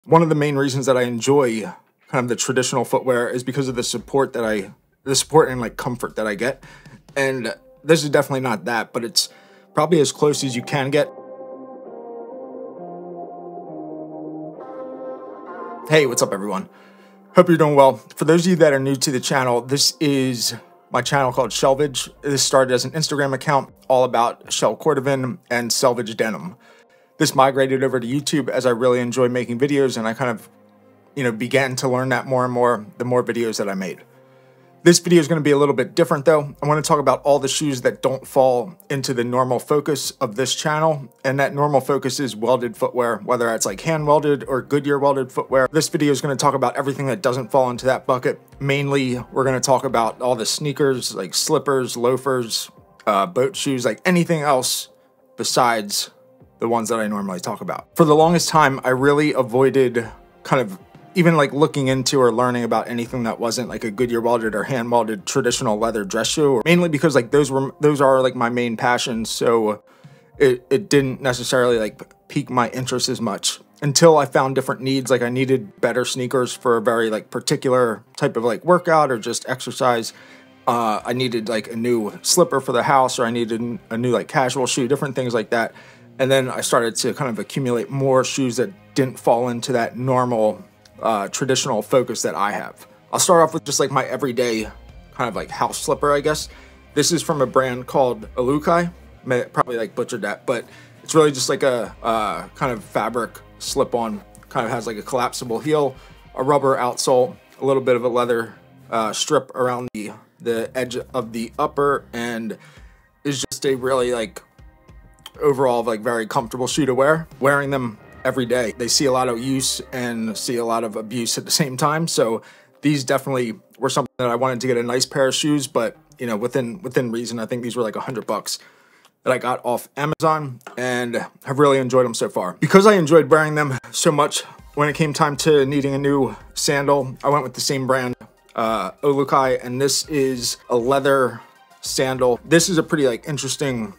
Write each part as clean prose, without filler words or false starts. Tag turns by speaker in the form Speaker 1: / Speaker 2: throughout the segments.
Speaker 1: One of the main reasons that I enjoy kind of the traditional footwear is because of the support and like comfort that I get. And this is definitely not that, but it's probably as close as you can get. Hey, what's up everyone? Hope you're doing well. For those of you that are new to the channel, this is my channel called Shelvage. This started as an Instagram account all about shell cordovan and selvage denim. This migrated over to YouTube as I really enjoy making videos, and I kind of, began to learn that more and more the more videos that I made. This video is going to be a little bit different though. I want to talk about all the shoes that don't fall into the normal focus of this channel, and that normal focus is welded footwear, whether it's like hand welded or Goodyear welded footwear. This video is going to talk about everything that doesn't fall into that bucket. Mainly, we're going to talk about all the sneakers, like slippers, loafers, boat shoes, like anything else besides the ones that I normally talk about. For the longest time, I really avoided kind of even like looking into or learning about anything that wasn't like a Goodyear welded or hand welded traditional leather dress shoe, mainly because like those are like my main passions. So it didn't necessarily like pique my interest as much until I found different needs. Like I needed better sneakers for a very like particular type of like workout or just exercise. I needed like a new slipper for the house, or I needed a new like casual shoe, different things like that. And then I started to kind of accumulate more shoes that didn't fall into that normal traditional focus that I have. I'll start off with just like my everyday kind of like house slipper, I guess. This is from a brand called Alukai. Probably like butchered that, but it's really just like a kind of fabric slip-on. Kind of has like a collapsible heel, a rubber outsole, a little bit of a leather strip around the edge of the upper, and is just a really like overall like very comfortable shoe to wear. Wearing them every day, they see a lot of use and see a lot of abuse at the same time. So these definitely were something that I wanted to get a nice pair of shoes, but within reason. I think these were like $100 that I got off Amazon, and have really enjoyed them so far. Because I enjoyed wearing them so much, when it came time to needing a new sandal, I went with the same brand, Alukai, and this is a leather sandal. This is a pretty like interesting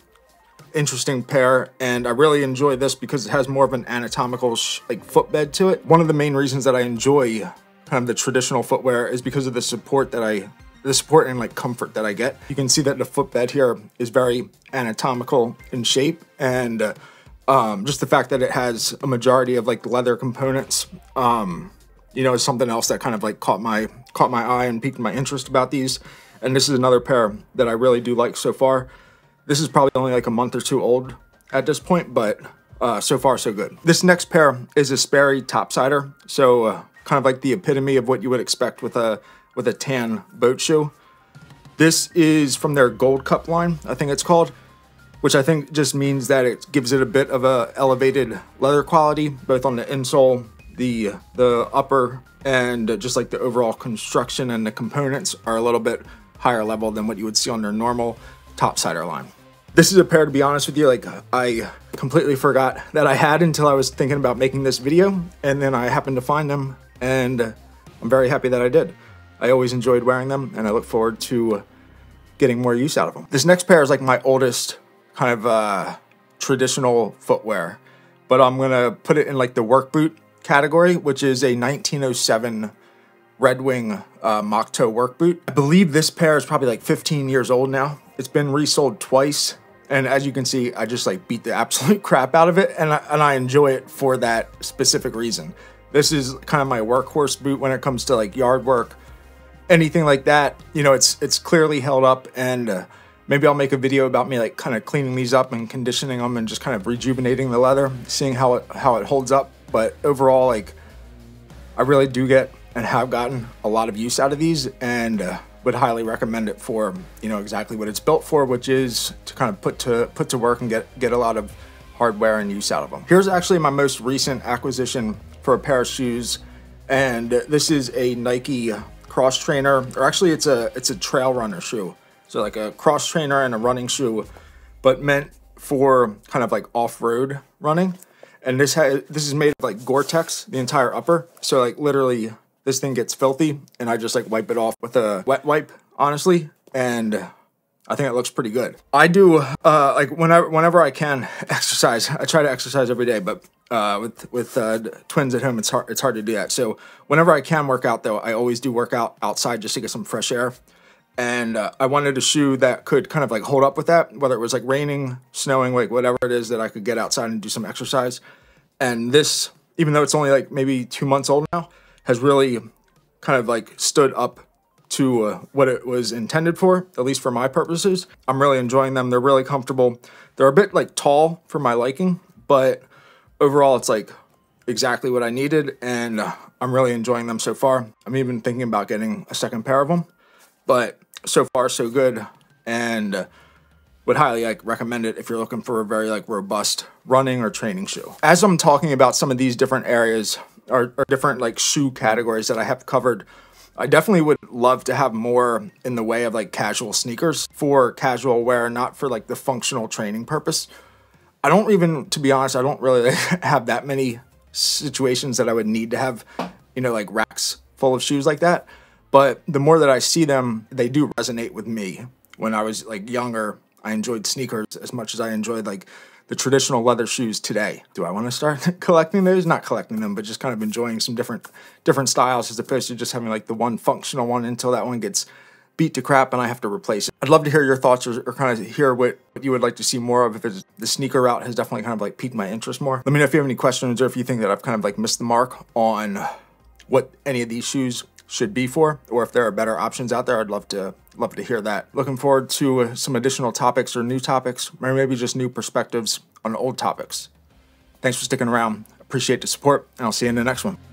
Speaker 1: pair, and I really enjoy this because it has more of an anatomical like footbed to it. One of the main reasons that I enjoy kind of the traditional footwear is because of the support and like comfort that I get. You can see that the footbed here is very anatomical in shape, and just the fact that it has a majority of like leather components, is something else that kind of like caught my eye and piqued my interest about these. And this is another pair that I really do like so far. This is probably only like a month or two old at this point, but so far so good. This next pair is a Sperry topsider, so kind of like the epitome of what you would expect with a tan boat shoe. This is from their Gold Cup line, I think it's called, which I think just means that it gives it a bit of a elevated leather quality, both on the insole, the upper, and just like the overall construction and the components are a little bit higher level than what you would see on their normal topsider line. This is a pair, to be honest with you, like I completely forgot that I had until I was thinking about making this video, and then I happened to find them, and I'm very happy that I did. I always enjoyed wearing them, and I look forward to getting more use out of them. This next pair is like my oldest kind of traditional footwear, but I'm gonna put it in like the work boot category, which is a 1907 Red Wing mock toe work boot. I believe this pair is probably like 15 years old now. It's been resold twice, and as you can see, I just like beat the absolute crap out of it, and I enjoy it for that specific reason. This is kind of my workhorse boot when it comes to like yard work, anything like that. It's clearly held up, and maybe I'll make a video about me like kind of cleaning these up and conditioning them and just kind of rejuvenating the leather, seeing how it holds up. But overall, like I really do get and have gotten a lot of use out of these, and would highly recommend it for exactly what it's built for, which is to kind of put to work and get a lot of hardware and use out of them. Here's actually my most recent acquisition for a pair of shoes, and this is a Nike cross trainer, or actually it's a trail runner shoe, so like a cross trainer and a running shoe, but meant for kind of like off-road running. And this is made of like Gore-Tex, the entire upper, so like literally this thing gets filthy, and I just like wipe it off with a wet wipe, honestly, and I think it looks pretty good. I do like whenever I can exercise. I try to exercise every day, but with twins at home, it's hard to do that. So whenever I can work out, though, I always do work out outside just to get some fresh air. And I wanted a shoe that could kind of like hold up with that, whether it was like raining, snowing, like whatever it is, that I could get outside and do some exercise. And this, even though it's only like maybe 2 months old now, has really kind of like stood up to what it was intended for, at least for my purposes. I'm really enjoying them. They're really comfortable. They're a bit like tall for my liking, but overall it's like exactly what I needed, and I'm really enjoying them so far. I'm even thinking about getting a second pair of them, but so far so good, and would highly like recommend it if you're looking for a very like robust running or training shoe. As I'm talking about some of these different areas or different like shoe categories that I have covered, I definitely would love to have more in the way of like casual sneakers for casual wear, not for like the functional training purpose. I don't even, to be honest, I don't really have that many situations that I would need to have, you know, like racks full of shoes like that. But the more that I see them, they do resonate with me. When I was like younger, I enjoyed sneakers as much as I enjoyed like the traditional leather shoes today. Do I want to start collecting those? Not collecting them, but just kind of enjoying some different styles, as opposed to just having like the one functional one until that one gets beat to crap and I have to replace it. I'd love to hear your thoughts, or kind of hear what you would like to see more of. If it's, the sneaker route has definitely kind of like piqued my interest more. Let me know if you have any questions, or if you think that I've kind of like missed the mark on what any of these shoes should be for, or if there are better options out there. I'd love to hear that. Looking forward to some additional topics, or new topics, or maybe just new perspectives on old topics. Thanks for sticking around. Appreciate the support, and I'll see you in the next one.